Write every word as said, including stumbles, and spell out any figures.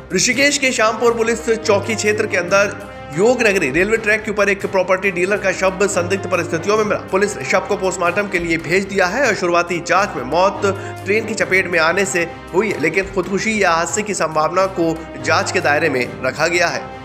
ऋषिकेश के श्यामपुर पुलिस चौकी क्षेत्र के अंदर योग नगरी रेलवे ट्रैक के ऊपर एक प्रॉपर्टी डीलर का शव संदिग्ध परिस्थितियों में मिला। पुलिस ने शव को पोस्टमार्टम के लिए भेज दिया है और शुरुआती जांच में मौत ट्रेन की चपेट में आने से हुई है, लेकिन खुदकुशी या हादसे की संभावना को जांच के दायरे में रखा गया है।